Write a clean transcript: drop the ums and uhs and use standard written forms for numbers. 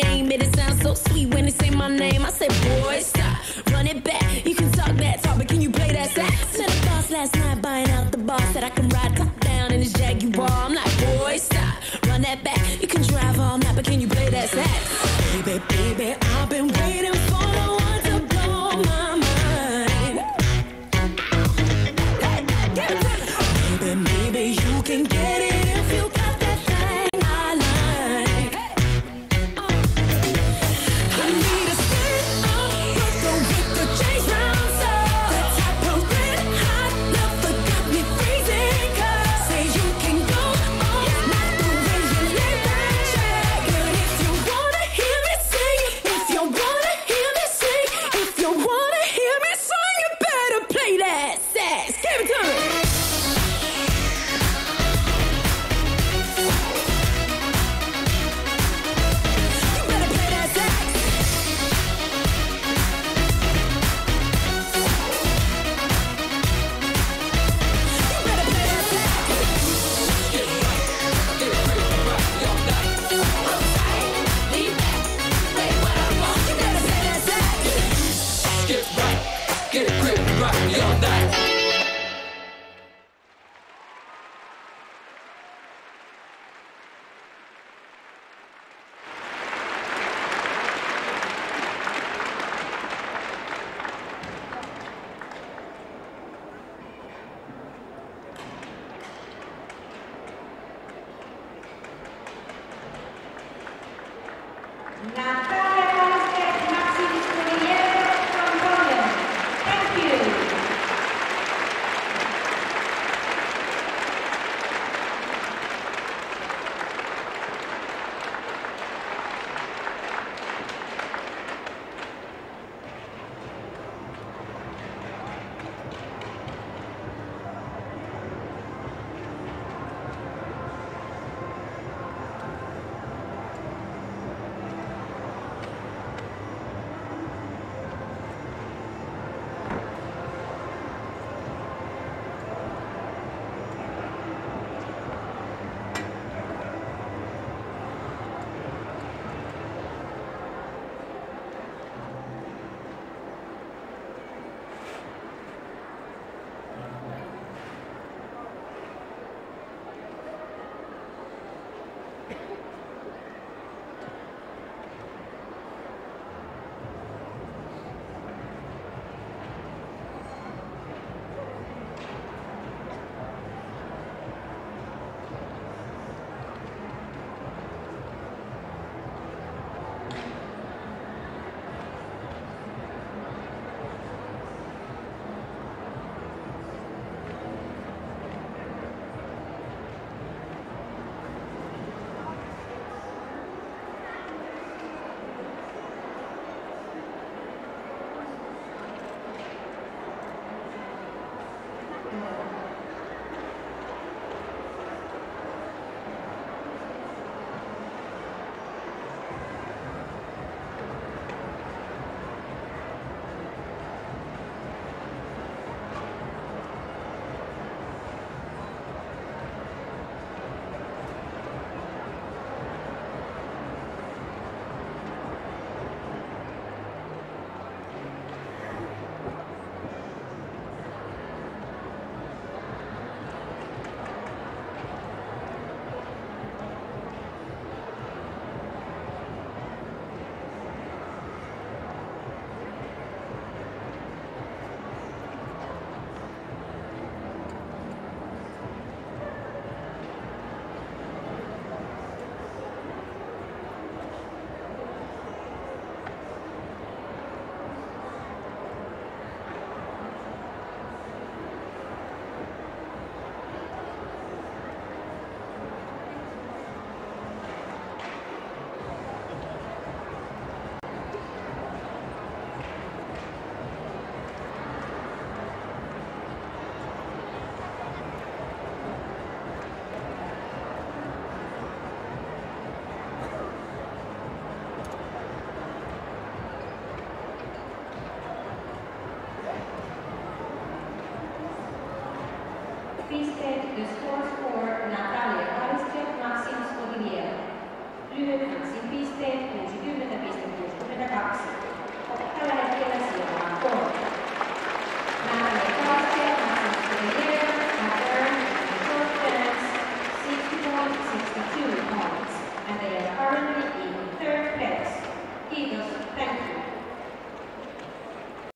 game. Made it sound so sweet when they say my name. I said, boy, stop, run it back. You can talk that talk, but can you play that sax? To the boss last night, buying out the boss. Said I can ride top down in his Jaguar. I'm like, boy, stop, run that back. You can drive all night, but can you play that sax? Baby, baby, I've been waiting for the one to blow my mind. Baby, maybe you can get it if you got that thing I like. I need a stand up, with the chains round up. The type of toxic.